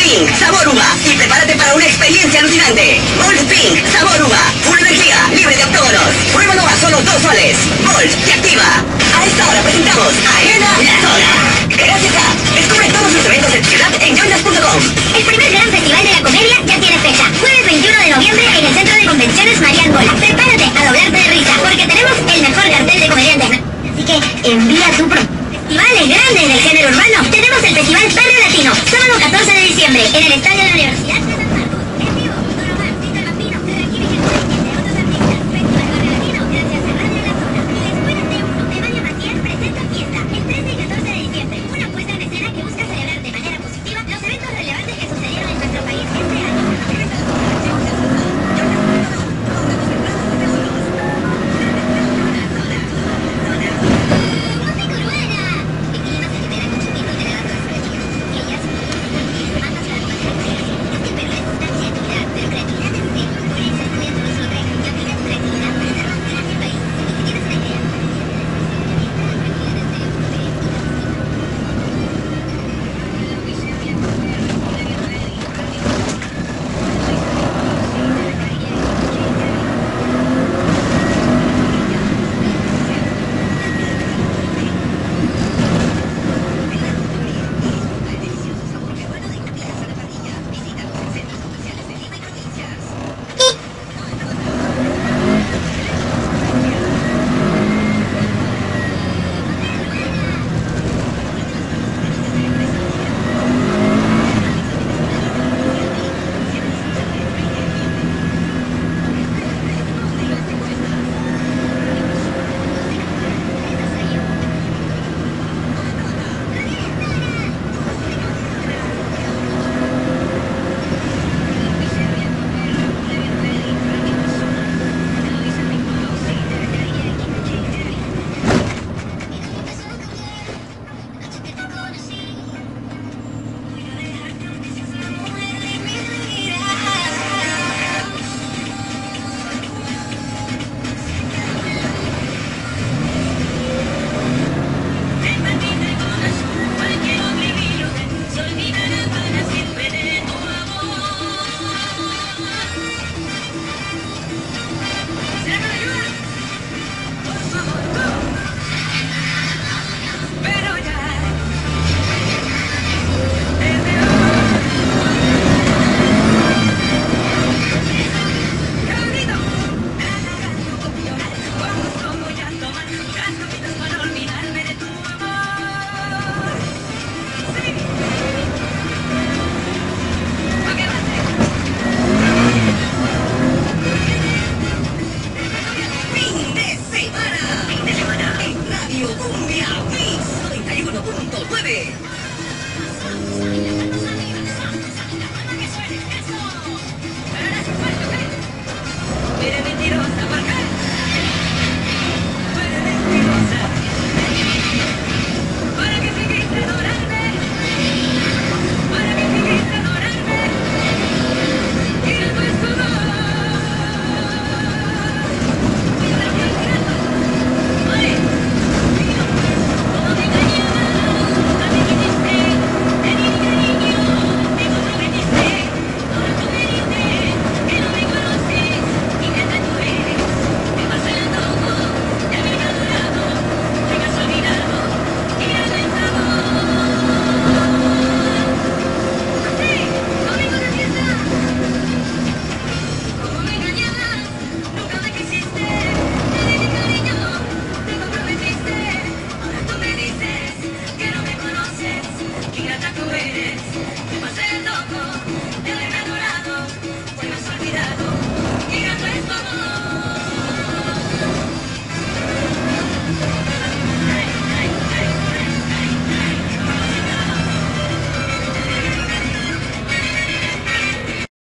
Pink, sabor uva. Y prepárate para una experiencia alucinante. Volt Pink, sabor uva. Full energía, libre de octógonos. Pruébalo a solo 2 soles. Volt te activa. A esta hora presentamos Arena La Zona. Gracias a... Descubre todos los eventos de ciudad en joylas.com. El primer gran festival de la comedia ya tiene fecha. Jueves 21 de noviembre en el Centro de Convenciones Marian Gola. Prepárate a doblarte de risa porque tenemos el mejor cartel de comediantes. Así que envía tu festivales grandes del género urbano. Tenemos el Festival Perro Latino, sábado 14 de diciembre, en el Estadio de la Universidad de San Marcos. En vivo, Duro Mar, Tito Bambino, Raquel Villanueva, entre otros artistas. Festival Barrio Latino, gracias a Radio La Zona. Y la Escuela T1 de Mario Maciel presenta Fiesta, el 13 y 14 de diciembre. Una puesta en escena que busca celebrar de manera positiva los eventos relevantes que sucedieron en nuestro país este año.